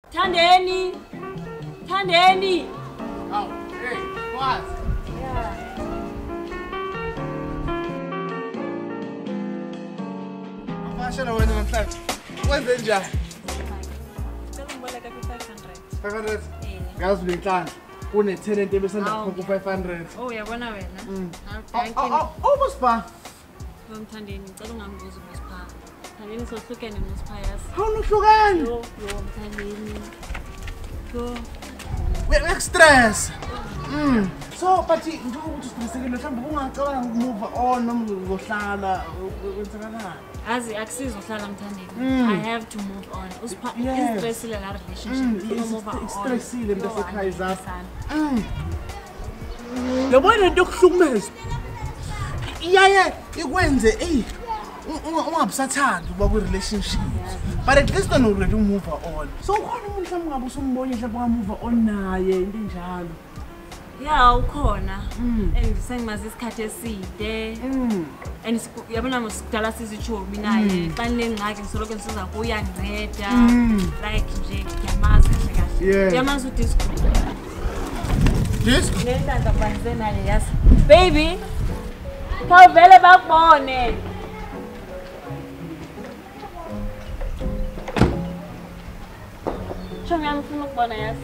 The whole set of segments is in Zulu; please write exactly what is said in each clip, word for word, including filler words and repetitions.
Thandeni. Thandeni. Aw, hey, what? Yeah. Afashela wena namhlanje. Wenze njani? Ngicela ngiboleka ku five hundred. five hundred. Eh. Ngazi ulenhlanje. Kune tenant ebesanda khokha five hundred. Oh, yabona wena. Mm. Thank Oh, you. oh, oh, Muspa. Mthandeni, ngicela ungambuzi uMsipha. Thandeni sohlukene noMsipha yazi. Awunohlukani. Yo, yo Mthandeni. Go. We stress. Mm. So, but njengoba ukuthi usiqinisekile mhlawumbe ungacabanga ukumove on noma uzohlala kwenzakalani? Azi akusizohlala Mthandeni. I have to move on. Usipha istress le la relationship. Move on. Stressile mntasekhaya zakho. Mm. Yabona into yokuhlukumeza. Iyaye ikwenze ey ungabusathanda ukuba ku relationship. But at least you already move on. So ukhona umuntu mhlawumbe ngabe usumbonye mhlawumbe ungamove on naye into enjalo. Yeah, ukhona. And sengimazi isikhathi eside. And yabona musikudala sizichomi naye. Xa ninengxaki ngisoloko ngisiza kuya nginceda. Like nje ngiyamazi kahle. Ngiyamazi udisco. Disco? Ngendlela kwenze naye yazi. Baby. Khawuvele bakubone. Chomi yami ufuna ukubona yazi.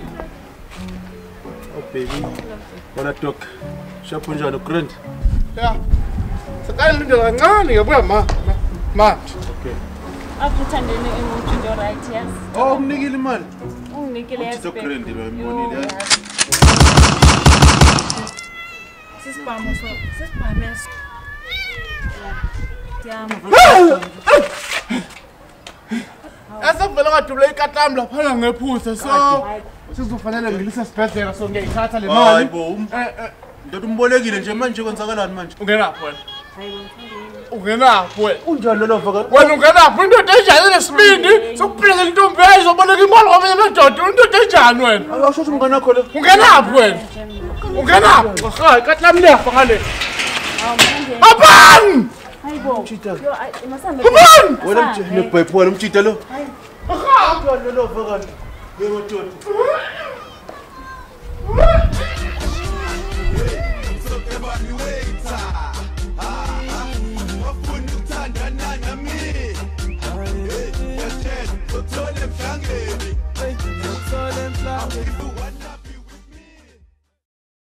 Oh baby, wanna talk? Shop unjani ugrand? Yeah. Sakale indlela kancane yabuya ma. Ma. Okay. After Thandeni emoji ndo right yes. Oh, umnikile imali. Unginikile yes. Uthi ugrand lo imbonile. Sisibhamu so. Sisibhamu yes. Yama. Asavela ngadubula ikatami lapha ngephuza so sizofanele ngilise sibhedlela so ngiyayithatha le mali. Hayibo. Ndoda umbolekile nje manje kwenzakalani manje? Ungenapho wena? Hayibo Thandeni. Ungenapho wena? Unjani lo lova? Wena ungenapho indoda enjani nesibindi sokuphila intombi yayizoboleka imali ngoba amadoda indoda enjani wena? Awusho ukuthi umngane wakho lo. Ungenapho wena? Ungenapho? Hayi katami lefa ngale. Hawu Thandeni. Abang! Hayibo. Mchita. Yo masambe. Wena mjene bhayipho wena umchita lo. Hayi. Unjani lo lova kanti? Yebo doda.